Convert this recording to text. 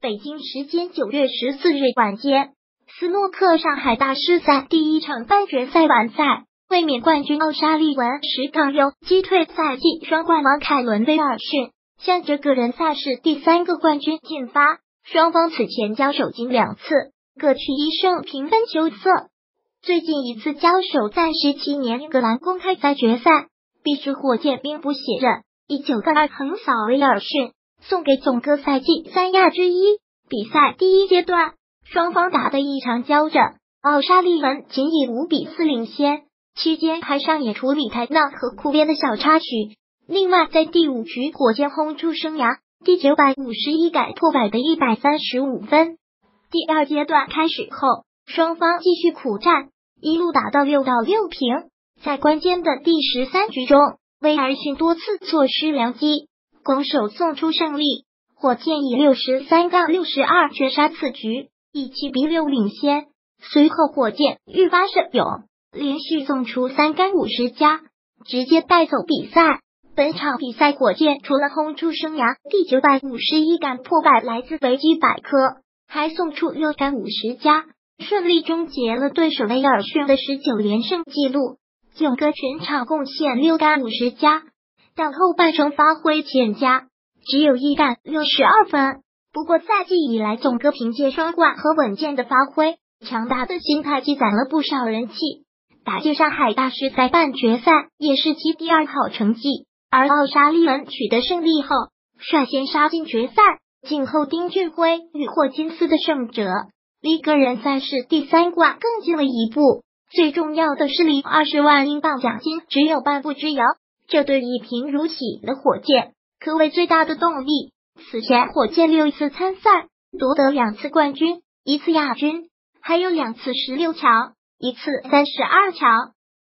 北京时间9月14日晚间，斯诺克上海大师赛第一场半决赛完赛，卫冕冠军奥沙利文10杠6击退赛季双冠王凯伦威尔逊，向着个人赛事第3个冠军进发。双方此前交手仅2次，各取1胜，平分秋色。最近一次交手在17年英格兰公开赛决赛，必须火箭兵不血刃，以9杠2横扫威尔逊，送给总个赛季3亚之一。比赛第一阶段，双方打得异常胶着，奥沙利文仅以5比4领先，期间还上演处理台闹和库边的小插曲。另外，在第5局，火箭轰出生涯第951改破百的135分。第二阶段开始后，双方继续苦战，一路打到6到6平。在关键的第13局中，威尔逊多次错失良机，拱手送出胜利。火箭以63杠62绝杀此局，以7比6领先。随后火箭愈发神勇，连续送出3杆50加，直接带走比赛。本场比赛火箭除了轰出生涯第951杆破百来自维基百科，还送出6杆50加，顺利终结了对手威尔逊的19连胜纪录。囧哥全场贡献6杆50加，但后半程发挥欠佳，只有1杆62分。不过赛季以来，囧哥凭借双冠和稳健的发挥，强大的心态积攒了不少人气，打进上海大师赛半决赛也是其第2好成绩。而奥沙利文取得胜利后，率先杀进决赛，静候丁俊晖与霍金斯的胜者，离个人赛事第3冠更近了一步。最重要的是，离20万英镑奖金只有半步之遥，这对一平如洗的火箭可谓最大的动力。此前火箭6次参赛，夺得2次冠军，1次亚军，还有2次16强，1次32强。